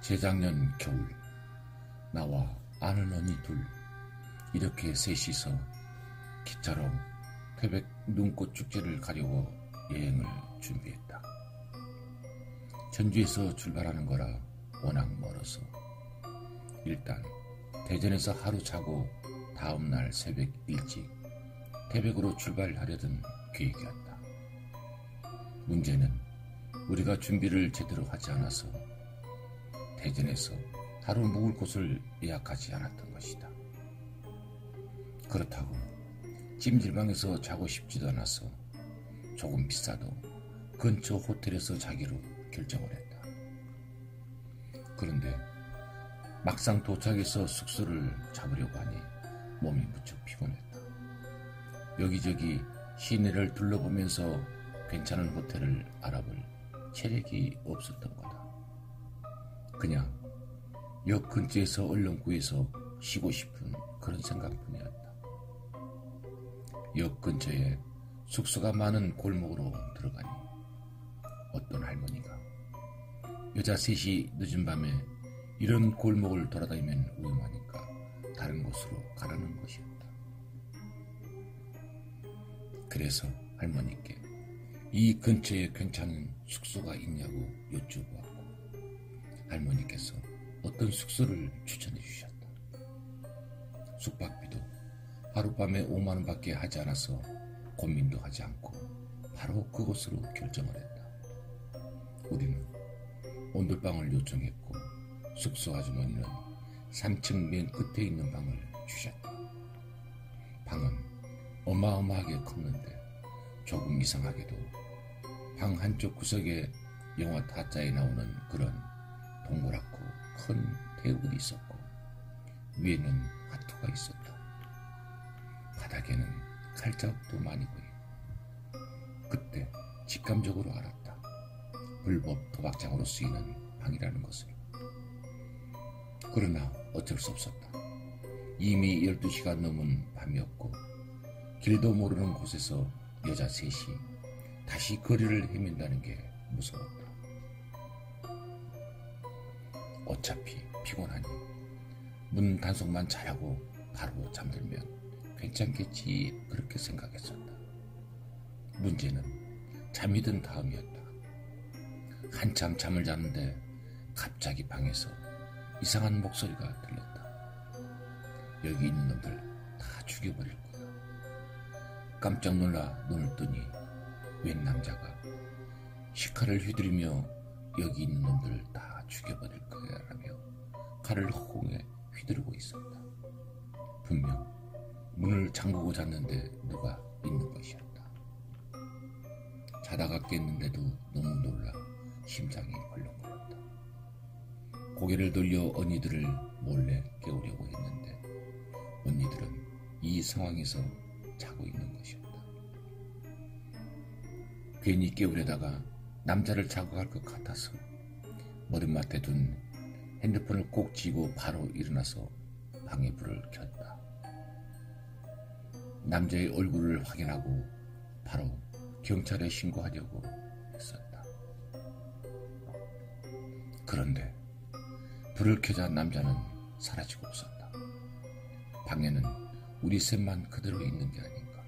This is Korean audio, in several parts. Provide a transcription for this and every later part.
재작년 겨울 나와 아는 언니 둘 이렇게 셋이서 기차로 태백 눈꽃 축제를 가려고 여행을 준비했다. 전주에서 출발하는 거라 워낙 멀어서 일단 대전에서 하루 자고 다음날 새벽 일찍 태백으로 출발하려던 계획이었다. 문제는 우리가 준비를 제대로 하지 않아서 대전에서 하루 묵을 곳을 예약하지 않았던 것이다. 그렇다고 찜질방에서 자고 싶지도 않아서 조금 비싸도 근처 호텔에서 자기로 결정을 했다. 그런데 막상 도착해서 숙소를 잡으려고 하니 몸이 무척 피곤했다. 여기저기 시내를 둘러보면서 괜찮은 호텔을 알아볼 체력이 없었던 거다. 그냥 역 근처에서 얼른 구해서 쉬고 싶은 그런 생각뿐이었다. 역 근처에 숙소가 많은 골목으로 들어가니 어떤 할머니가 여자 셋이 늦은 밤에 이런 골목을 돌아다니면 위험하니까 다른 곳으로 가라는 것이었다. 그래서 할머니께 이 근처에 괜찮은 숙소가 있냐고 여쭈어보았고 할머니께서 어떤 숙소를 추천해 주셨다. 숙박비도 하룻밤에 5만 원밖에 하지 않아서 고민도 하지 않고 바로 그곳으로 결정을 했다. 우리는 온돌방을 요청했고 숙소 아주머니는 3층 맨 끝에 있는 방을 주셨다. 방은 어마어마하게 컸는데 조금 이상하게도 방 한쪽 구석에 영화 타짜에 나오는 그런 동그랗고 큰 테이블이 있었고 위에는 화투가 있었다. 바닥에는 칼자국도 많이 보여. 그때 직감적으로 알았다. 불법 도박장으로 쓰이는 방이라는 것을. 그러나 어쩔 수 없었다. 이미 12시가 넘은 밤이었고 길도 모르는 곳에서 여자 셋이 다시 거리를 헤맨다는 게 무서웠다. 어차피 피곤하니 문 단속만 잘하고 바로 잠들면 괜찮겠지 그렇게 생각했었다. 문제는 잠이 든 다음이었다. 한참 잠을 자는데 갑자기 방에서 이상한 목소리가 들렸다. 여기 있는 놈들 다 죽여버릴 거야. 깜짝 놀라 눈을 뜨니 웬 남자가 시칼을 휘두르며 여기 있는 놈들 다 죽여버릴 거야 라며 칼을 허공에 휘두르고 있었다. 분명 문을 잠그고 잤는데 누가 있는 것이었다. 자다가 깼는데도 너무 놀라 심장이 벌렁거렸다. 고개를 돌려 언니들을 몰래 깨우려고 했는데 언니들은 이 상황에서 자고 있는 것이었다. 괜히 깨우려다가 남자를 자극할 것 같아서 머리맡에 둔 핸드폰을 꼭 쥐고 바로 일어나서 방에 불을 켰다. 남자의 얼굴을 확인하고 바로 경찰에 신고하려고 했었다. 그런데 불을 켜자 남자는 사라지고 없었다. 방에는 우리 셋만 그대로 있는 게 아닌가.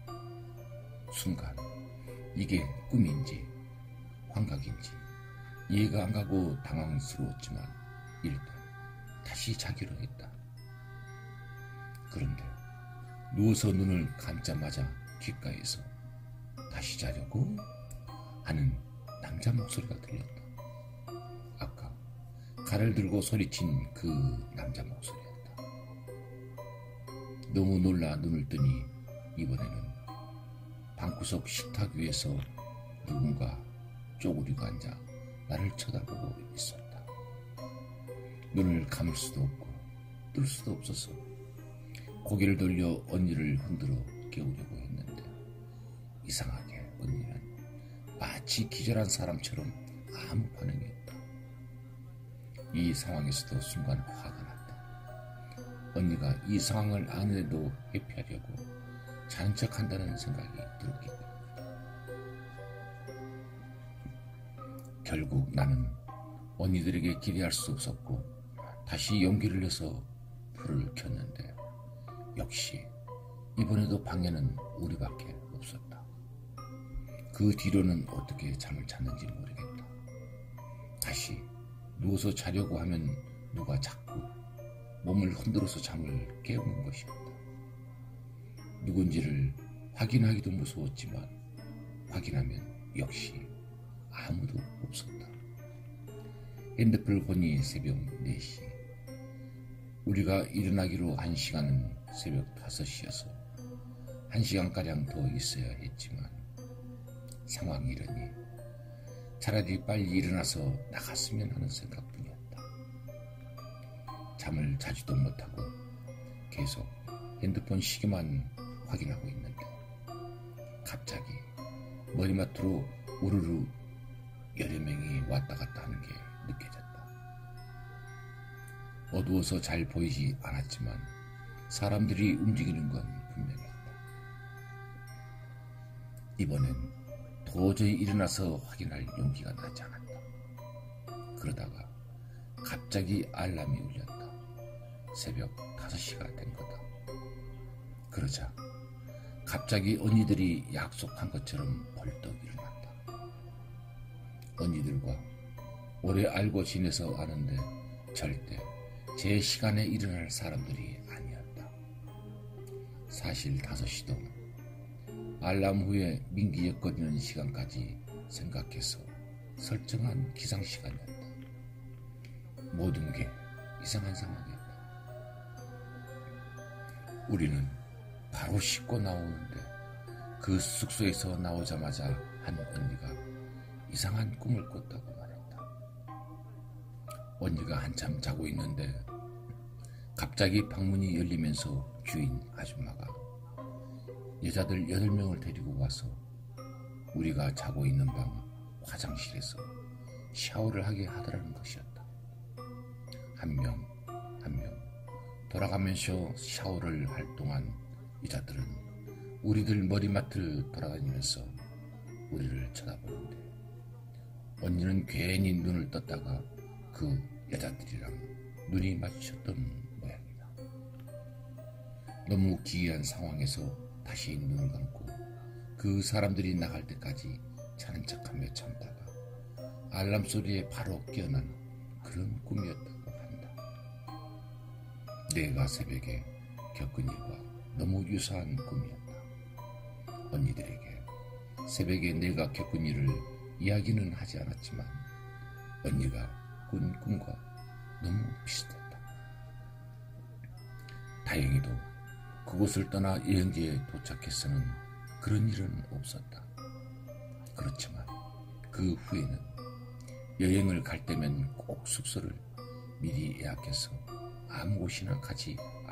순간 이게 꿈인지 환각인지 이해가 안 가고 당황스러웠지만 일단 다시 자기로 했다. 그런데 누워서 눈을 감자마자 귓가에서 다시 자려고 하는 남자 목소리가 들렸다. 아까 칼을 들고 소리친 그 남자 목소리였다. 너무 놀라 눈을 뜨니 이번에는 방구석 식탁 위에서 누군가 쪼그리고 앉아 나를 쳐다보고 있었다. 눈을 감을 수도 없고 뜰 수도 없어서 고개를 돌려 언니를 흔들어 깨우려고 했는데 이상하게 언니는 마치 기절한 사람처럼 아무 반응이 없다. 이 상황에서도 순간 화가 났다. 언니가 이 상황을 아무래도 회피하려고 자는 척한다는 생각이 들었기 때문이다. 결국 나는 언니들에게 기대할 수 없었고 다시 용기를 내서 불을 켰는데 역시 이번에도 방에는 우리밖에 없었다. 그 뒤로는 어떻게 잠을 잤는지 모르겠다. 다시 누워서 자려고 하면 누가 자꾸 몸을 흔들어서 잠을 깨우는 것이었다. 누군지를 확인하기도 무서웠지만 확인하면 역시 아무도 없었다. 핸드폰을 보니 새벽 4시. 우리가 일어나기로 한 시간은 새벽 5시여서 1시간가량 더 있어야 했지만 상황이 이러니 차라리 빨리 일어나서 나갔으면 하는 생각뿐이었다. 잠을 자지도 못하고 계속 핸드폰 시계만 확인하고 있는데 갑자기 머리맡으로 우르르 여러 명이 왔다 갔다 하는 게 느껴졌다. 어두워서 잘 보이지 않았지만 사람들이 움직이는 건 분명했다. 이번엔 도저히 일어나서 확인할 용기가 나지 않았다. 그러다가 갑자기 알람이 울렸다. 새벽 5시가 된 거다. 그러자 갑자기 언니들이 약속한 것처럼 벌떡 일어났다. 언니들과 오래 알고 지내서 아는데 절대 제 시간에 일어날 사람들이 아니었다. 사실 5시 동안 알람 후에 민기적거리는 시간까지 생각해서 설정한 기상시간이었다. 모든 게 이상한 상황이었다. 우리는 바로 씻고 나오는데 그 숙소에서 나오자마자 한 언니가 이상한 꿈을 꿨다고 말했다. 언니가 한참 자고 있는데 갑자기 방문이 열리면서 주인 아줌마가 여자들 8명을 데리고 와서 우리가 자고 있는 방 화장실에서 샤워를 하게 하더라는 것이었다. 한 명 돌아가면서 샤워를 할 동안 여자들은 우리들 머리맡을 돌아다니면서 우리를 쳐다보는데 언니는 괜히 눈을 떴다가 그 여자들이랑 눈이 마주쳤던 모양이다. 너무 기이한 상황에서 다시 눈을 감고 그 사람들이 나갈 때까지 자는 척하며 참다가 알람 소리에 바로 깨어난 그런 꿈이었다고 한다. 내가 새벽에 겪은 일과 너무 유사한 꿈이었다. 언니들에게 새벽에 내가 겪은 일을 이야기는 하지 않았지만 언니가 꾼 꿈과 너무 비슷했다. 다행히도 그곳을 떠나 여행지에 도착해서는 그런 일은 없었다. 그렇지만 그 후에는 여행을 갈 때면 꼭 숙소를 미리 예약해서 아무 곳이나 가지